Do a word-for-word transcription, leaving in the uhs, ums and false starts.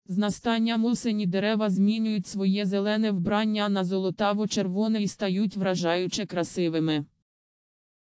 З настанням осені дерева змінюють своє зелене вбрання на золотаво-червоне і стають вражаюче красивими.